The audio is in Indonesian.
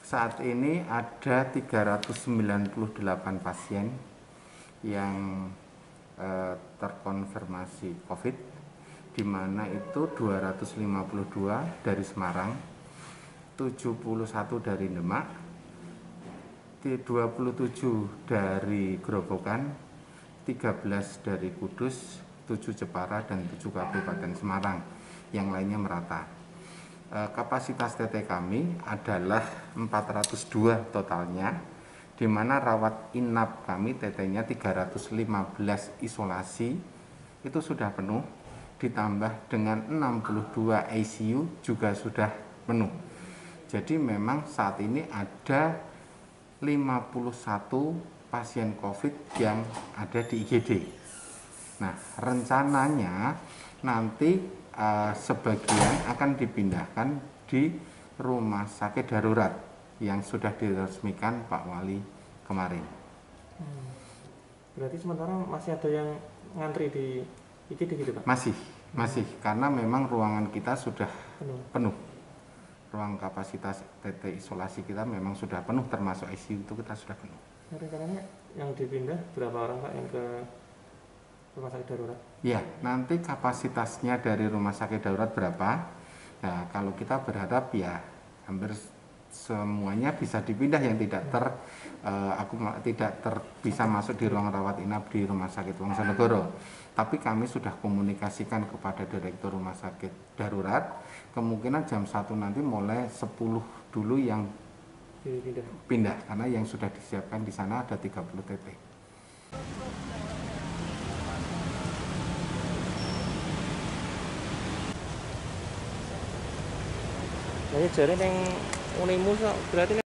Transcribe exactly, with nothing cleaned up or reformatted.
Saat ini ada tiga ratus sembilan puluh delapan pasien yang eh, terkonfirmasi COVID, di mana itu dua ratus lima puluh dua dari Semarang, tujuh puluh satu dari Demak, dua puluh tujuh dari Grobogan, tiga belas dari Kudus, tujuh Jepara, dan tujuh Kabupaten Semarang. Yang lainnya merata. Kapasitas T T kami adalah empat ratus dua totalnya, di mana rawat inap kami T T-nya tiga ratus lima belas isolasi itu sudah penuh, ditambah dengan enam puluh dua I C U juga sudah penuh. Jadi memang saat ini ada lima puluh satu pasien COVID yang ada di I G D. Nah, rencananya nanti uh, sebagian akan dipindahkan di rumah sakit darurat yang sudah diresmikan Pak Wali kemarin. Hmm. Berarti sementara masih ada yang ngantri di I G D gitu Pak? Masih, masih hmm. karena memang ruangan kita sudah penuh. penuh. Ruang kapasitas T T isolasi kita memang sudah penuh, termasuk I C U itu kita sudah penuh. Nah, rencananya yang dipindah berapa orang Pak yang ke rumah sakit darurat? Ya, nanti kapasitasnya dari rumah sakit darurat berapa? Nah, kalau kita berharap ya hampir semuanya bisa dipindah yang tidak ter uh, aku tidak ter, bisa masuk di ruang rawat inap di Rumah Sakit Wonosobo. Tapi kami sudah komunikasikan kepada direktur rumah sakit darurat, kemungkinan jam satu nanti mulai sepuluh dulu yang pindah. pindah karena yang sudah disiapkan di sana ada tiga puluh T T. Jadi jari yang unimus berarti